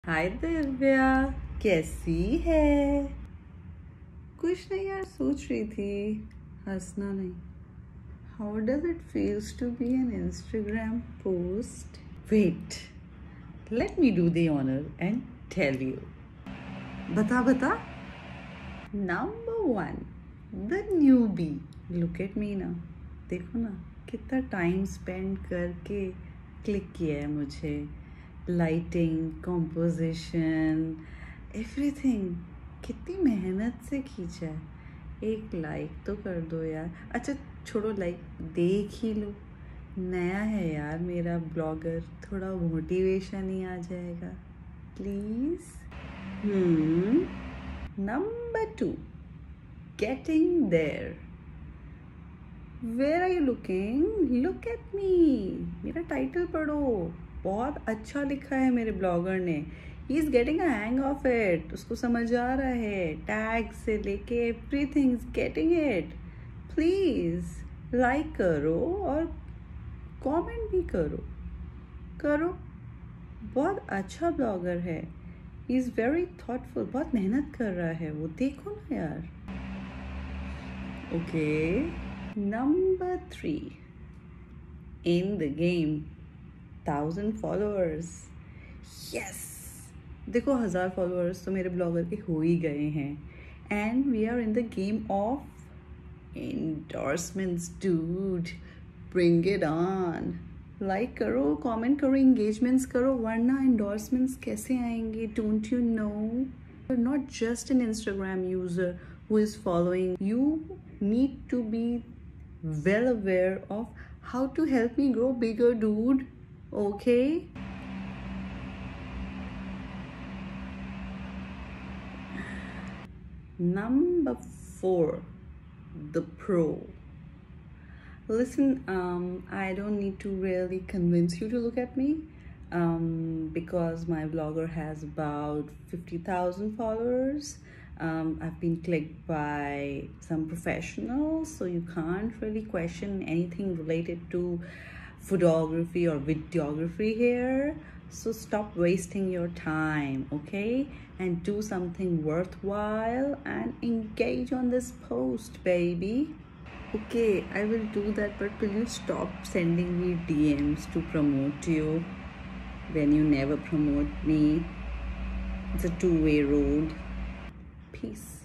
हाय दिव्या, कैसी है? कुछ नहीं यार, सोच रही थी, हंसना नहीं। How does it feels to be an Instagram post? Wait, let me do the honour and tell you. बता बता। Number 1, the newbie. Look at me ना, देखो ना कितना टाइम स्पेंड करके क्लिक किया है मुझे। लाइटिंग, कॉम्पोजिशन, एवरीथिंग कितनी मेहनत से खींचा है। एक लाइक तो कर दो यार। अच्छा छोड़ो, लाइक देख ही लो। नया है यार मेरा ब्लॉगर, थोड़ा मोटिवेशन ही आ जाएगा please. Number 2, getting there. Where are you looking? Look at me. मेरा टाइटल पढ़ो, बहुत अच्छा लिखा है मेरे ब्लॉगर ने। He is getting a hang of it. उसको समझ आ रहा है, टैग से लेके everything is getting it. Please like करो और कमेंट भी करो। बहुत अच्छा ब्लॉगर है। ही इज वेरी थॉटफुल, बहुत मेहनत कर रहा है वो, देखो ना यार। Okay, number 3, in the game, 1000 followers. Yes, देखो 1000 फॉलोअर्स तो मेरे ब्लॉगर के हो ही गए हैं। And we are in the game of endorsements dude. Bring it on. Like करो, कमेंट करो, एंगेजमेंट्स करो, वरना एंडोर्समेंट्स कैसे आएंगे? Don't you know? You're not just an Instagram user who is following. You need to be well aware of how to help me grow bigger, dude. Okay? Number 4, the pro. Listen, I don't need to really convince you to look at me, because my blogger has about 50,000 followers. I've been clicked by some professionals, so you can't really question anything related to photography or videography here. So stop wasting your time, okay? And do something worthwhile and engage on this post, baby. Okay, I will do that, but will you stop sending me DMs to promote you when you never promote me? It's a two-way road. Peace.